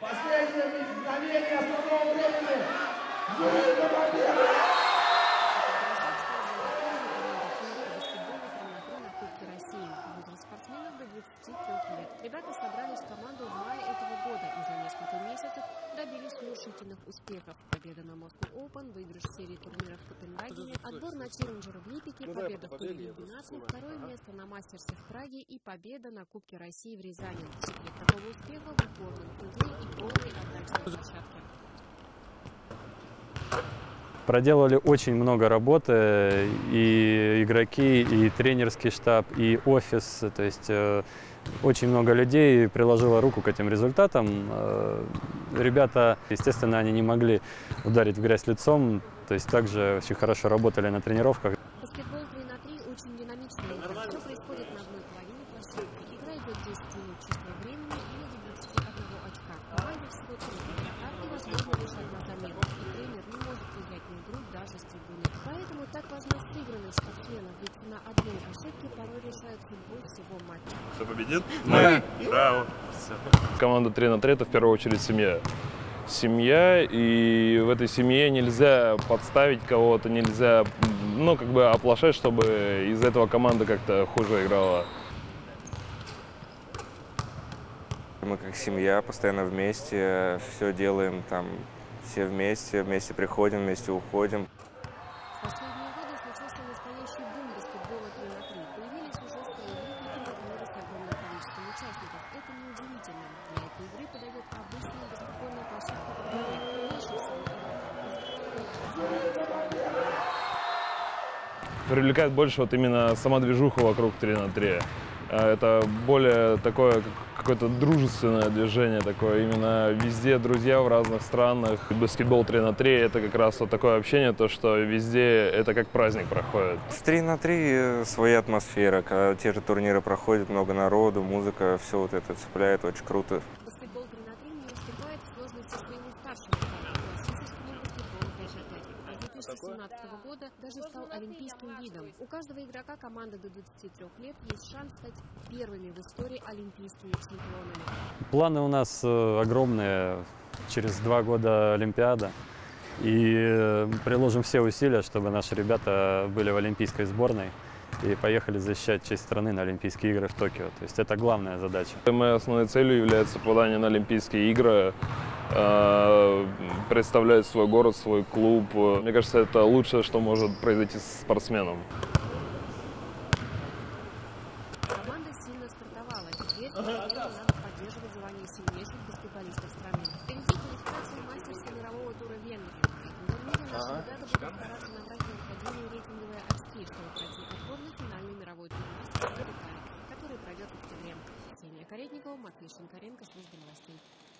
Последнее мгновение основного времени. Юрий Победа! Спортсменов до 23 лет. Ребята собрались в команду в мае этого года и за несколько месяцев добились внушительных успехов. Победа на Moscow Open, выигрыш серии турниров в Копенгагене, отбор на челленджеры в Липеке, победа в турнире 12, второе место на мастерсе в Праге и победа на Кубке России в Рязани. Секрет такого успеха в упорном труде и полной отдаче на площадке. Проделали очень много работы, и игроки, и тренерский штаб, и офис. То есть очень много людей приложило руку к этим результатам. Ребята, естественно, они не могли ударить в грязь лицом, то есть также очень хорошо работали на тренировках. Баскетбол 3×3 очень динамичный. Все происходит на одной половине площадки. Игра идет 10 минут чистого времени или до 21 очка. В команде всего 3 игрока и возможно лишь одна замена. И тренер не может влиять на игру даже с трибуны. Поэтому так важна сыгранность спортсменов, ведь на одной ошибке порой решает судьбу всего матча. Кто победит? Мы! Браво! Команда 3×3 это в первую очередь семья. Семья, и в этой семье нельзя подставить кого-то, нельзя, оплошать, чтобы из этого команда как-то хуже играла. Мы как семья, постоянно вместе, все делаем там, все вместе приходим, вместе уходим. В последние годы случился настоящий бум баскетбола 3×3. Появились уже строевики и турниры с огромным количеством участников. Это неудивительно. Для этой игры подойдет обычная баскетбольная площадка в дворе. Привлекает больше вот именно сама движуха вокруг 3×3. Это более такое какое-то дружественное движение, такое именно везде друзья в разных странах. Баскетбол 3×3 это как раз вот такое общение, то что везде это как праздник проходит. В 3×3 своя атмосфера, когда те же турниры проходят, много народу, музыка, все вот это цепляет, очень круто. Баскетбол 3×3 не уступает в сложности своему старшему брату, классическому баскетболу 5×5. А с 2017 года даже стал олимпийским видом. У каждого игрока команды до 23 лет есть шанс стать первыми в истории олимпийскими чемпионами. Планы у нас огромные. Через 2 года Олимпиада. И приложим все усилия, чтобы наши ребята были в олимпийской сборной и поехали защищать честь страны на Олимпийские игры в Токио. То есть это главная задача. Моей основной целью является попадание на Олимпийские игры, представлять свой город, свой клуб. Мне кажется, это лучшее, что может произойти с спортсменом. Команда сильно стартовала. Теперь надо поддерживать звание сильнейших баскетболистов страны. Впереди квалификация мастерства мирового тура Венгрии. В турнире наши ребята будут стараться набрать необходимые рейтинговые очки, чтобы пройти отбор на финальный мировой турнир в Китае, который пройдет в октябре. Ксения Каретникова, Матвей Шинкаренко, служба новостей.